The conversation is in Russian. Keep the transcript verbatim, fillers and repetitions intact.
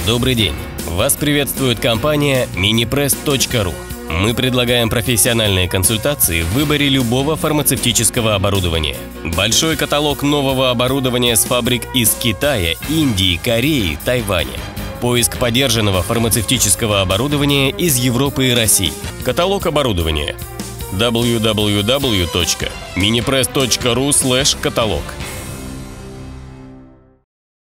Добрый день! Вас приветствует компания Minipress точка ру. Мы предлагаем профессиональные консультации в выборе любого фармацевтического оборудования. Большой каталог нового оборудования с фабрик из Китая, Индии, Кореи, Тайваня. Поиск подержанного фармацевтического оборудования из Европы и России. Каталог оборудования. дабл ю дабл ю дабл ю точка minipress точка ру слэш каталог